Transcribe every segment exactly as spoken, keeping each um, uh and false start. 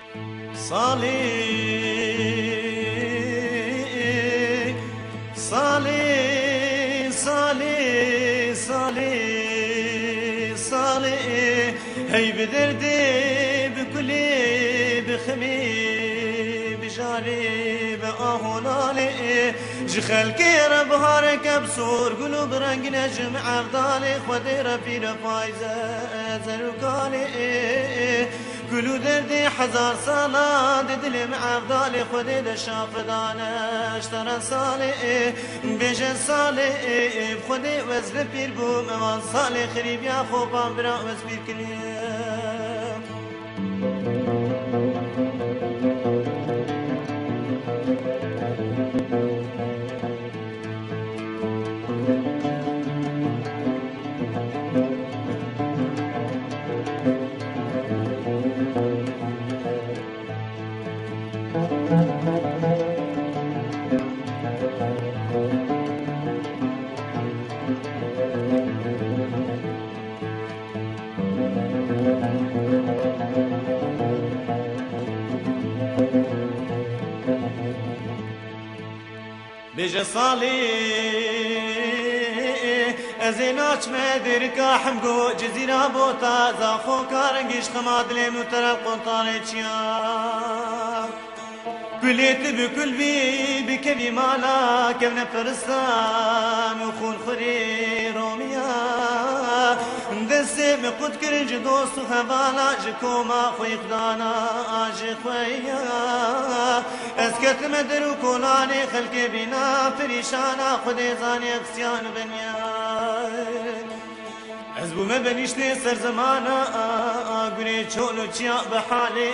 صالح صالح صالح صالح صالح هي بدردي بكلي بخمي بجاري بأهونالي جخل كير بهارك بصور قلوب رنگ نجم عفضالي خودي رفي رفايزة زرقالي كلو دردي حزار صلاة ددلي مع فضالي خذي دشاف دانا اشترى صالي بيجن صالي بخذي وزر بير بو موان صالي خريب يا خوبان برا وزبير كليم بيجي صالي ازيناش مدرك حمقو جزيرة بوتا زاخو كارنجيش خماد ليمو ترى القنطاني تشيا كليت بكل بي بكبي مالا كبنا فرسان وخون خري روميا دسي مقود كرنج دوست خبالا جكوما خوي خدانا آجي خويا اسكت مدرو كولاني خلقي بنا فريشانا خدي زاني اكسيان بنيا حزبو ما بنيشتي سر زمانا قولي تشولو تشيا بحالي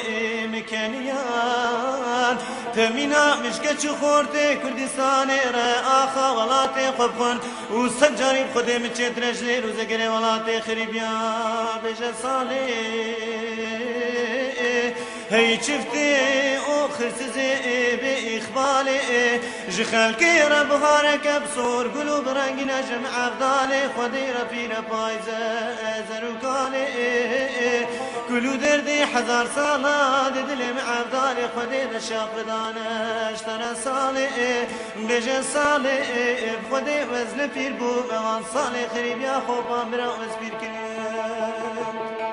مكانيان تمينا مشكتش خورتي كردستاني رآخا ولاتي خبخون وسجاري بخدي متشت رجلي روزقري ولاتي خريبيا بيجا صالي هي شفتي اخر سزي باخبالي جخلكي رب هارك بصور قلوب رنگ نجم عفضالي خدي رفينا بايزة زروكالي كلو دردي حزار صالة ددلي معفضالي خدي نشاق بدانا اشترى صالي بيجي صالي بخدي وزن بير بو موان صالي خريب يا خوبان برا وزبير كليم